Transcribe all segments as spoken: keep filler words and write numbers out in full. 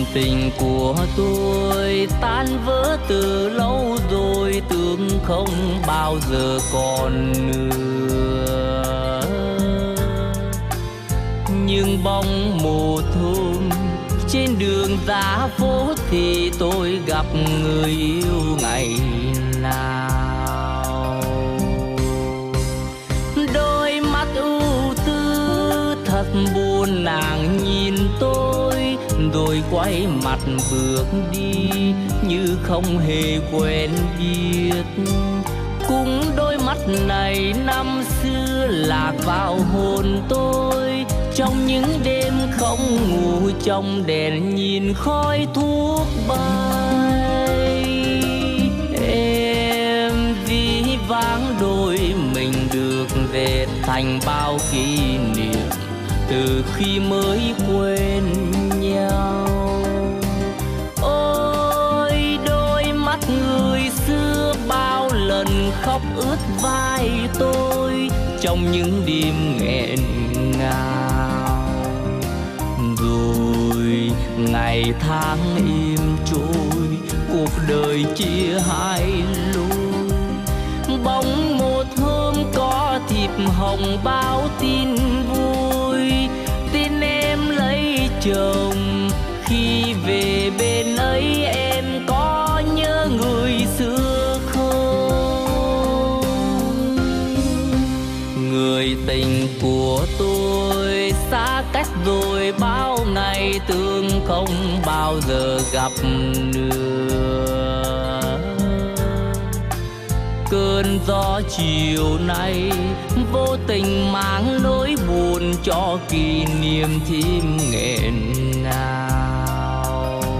tình của tôi tan vỡ từ lâu rồi, tưởng không bao giờ còn nữa. Nhưng bóng một hôm trên đường giá phố thì tôi gặp người yêu ngày nào. Đôi mắt ưu tư thật buồn, nàng nhìn tôi rồi quay mặt bước đi như không hề quen biết. Cũng đôi mắt này năm xưa lạc vào hồn tôi, trong những đêm không ngủ, trong đèn nhìn khói thuốc bay. Em ví váng đôi mình được dệt thành bao kỷ niệm từ khi mới quen nhau. Ôi đôi mắt người xưa bao lần khóc ướt vai tôi trong những đêm nghẹn ngào. Rồi ngày tháng im trôi, cuộc đời chia hai lối. Bỗng một hôm có thiệp hồng báo tin vui, tin em lấy chồng. Khi về bên ấy em có nhớ người xưa không? Người tình của tôi xa cách rồi bao ngày, tưởng không bao giờ gặp nữa. Cơn gió chiều nay vô tình mang nỗi buồn cho kỷ niệm thêm nghẹn ngào.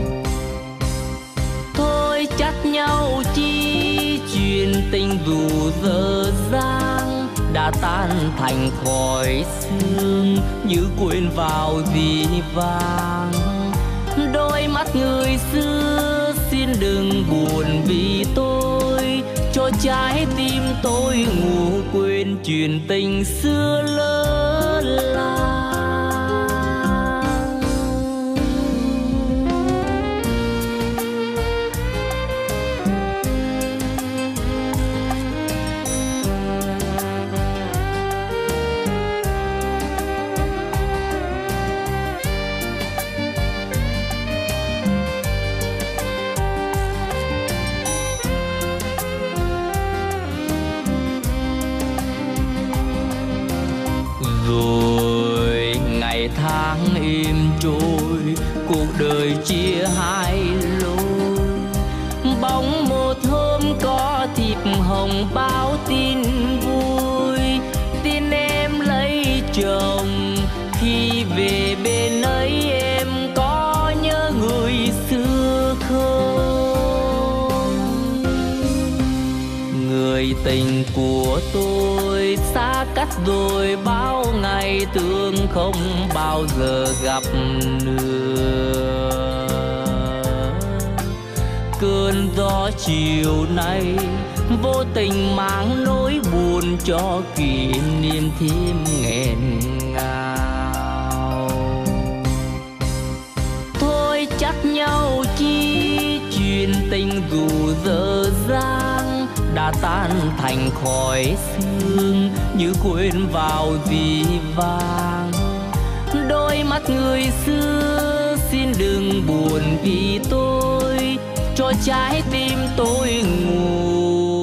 Thôi trách nhau chi chuyện tình dù dở dang, đã tan thành khói sương như quên vào dĩ vãng. Đôi mắt người xưa xin đừng buồn vì tôi, cho trái tim tôi ngủ quên chuyện tình xưa lỡ làng. Rồi ngày tháng im trôi, cuộc đời chia hai lối. Bỗng một hôm có thiệp hồng báo tin vui, tin em lấy chồng. Khi về bên ấy em có nhớ người xưa không? Người tình của tôi xa cách rồi bao ngày, tưởng không bao giờ gặp nữa. Cơn gió chiều nay vô tình mang nỗi buồn cho kỷ niệm thêm nghẹn ngào. Thôi trách nhau chi chuyện tình dù dở dang, đã tan thành khói sương như quên vào dĩ vãng. Đôi mắt người xưa xin đừng buồn vì tôi, cho trái tim tôi ngủ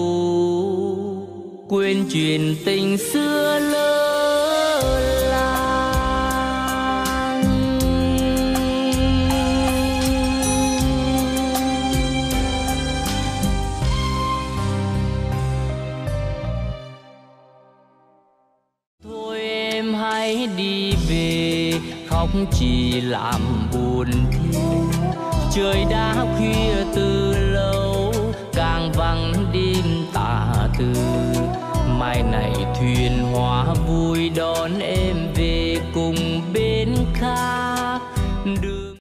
quên chuyện tình xưa lỡ làng. Thôi em hãy đi về, khóc chỉ làm buồn thêm. Trời đã khuya từ lâu, càng vắng đêm tà từ. Mai này thuyền hoa vui đón em về.